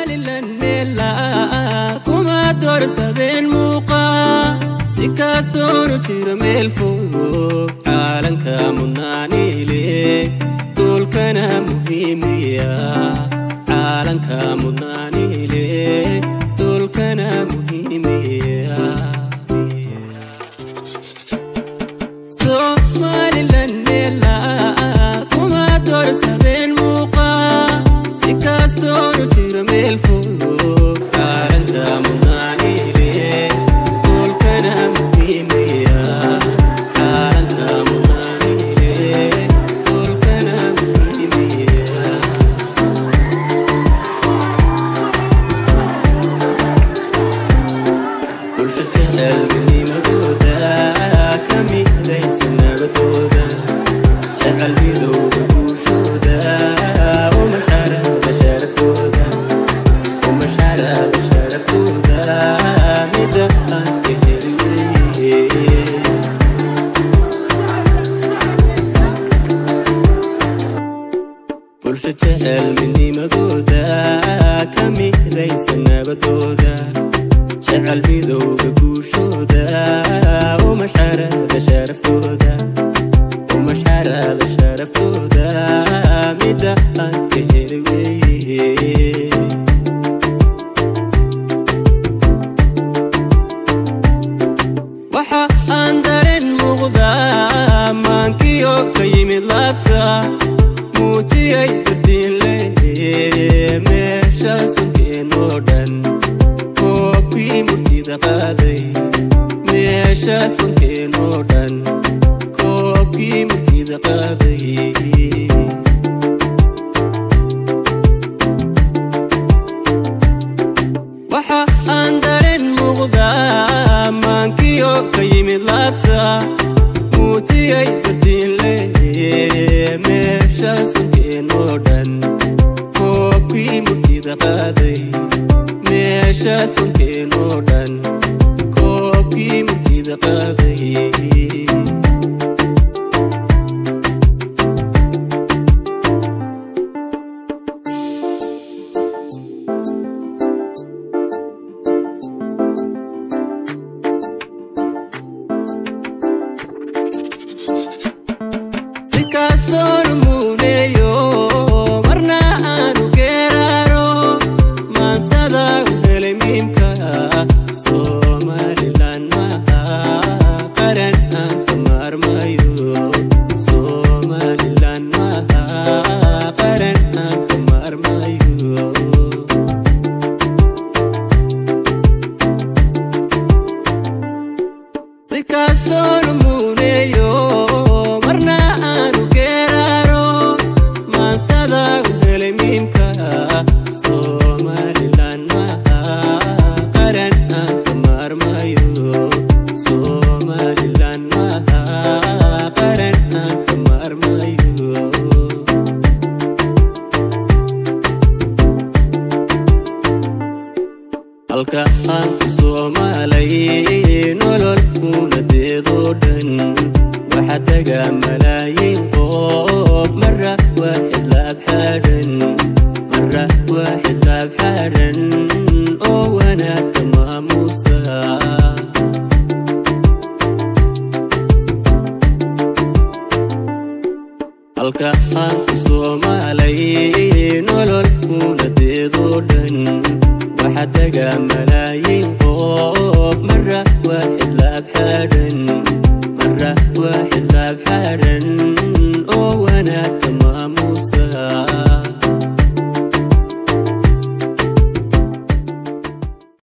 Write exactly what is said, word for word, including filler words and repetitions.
Somaliland nela kuma dorsadeen muuqa si kastoo jiro meel fog caalanka mudnaanile dhulkana muhiimiya caalanka mudnaanile dhulkana muhiimiya Somaliland nela kuma dorsadeen muuqa si kastoo jiro meel fog caalanka mudnaanile dhulkana muhiimiya caalanka mudnaanile dhulkana muhiimiya bulshada qalbimadooda kamidaysan nabadooda jecel midowga bulshooda uma xarada sharaftooda uma xarada sharaftooda mida aan ka heliyey bulsho jecel midnimadooda kamidaysan nabadooda jecel midowga bulshooda uma xarada sharaftooda uma xarada sharaftooda mida aan ka heliyey waxa aan dareen muuqda maankiyo ka yimid laabta muujiyay dartiin leeyahay meeshaas wankeenoo dhan koobkii murtida qaaday meeshaas wankeenoo dhan koobkii murtida qaaday waxa aan dareen muuqda maankiyo ka yimid laabta muujiyay dartiin leeyahay meeshaas wankeenoo dhan koobkii murtida qaaday meeshaas wankeenoo dhan koobkii murtida qaaday Kastoon muuneyo marna aanu geeraaro maansada u helay miimka Somaliland maaha qaran aan ka maarmayo Somaliland maaha qaran aan ka maarmayo si kastoon muuneyo marna aanu Somaliland maaha qaran aan ka maarmayo Somaliland maaha qaran aan ka maarmayo halka aan ku Soomaalay nolol unadeedoo dhan waxa taga malaayiin qof mara waaxid laab xadhan mara waaxid laab xadhan oo wanaagka maamuusa halka aan ku Soomaalay nolol unadeedoo dhan waxa taga malaayiin qof mara waaxid laab xadhan mara waaxid laab xadhan oo wanaagka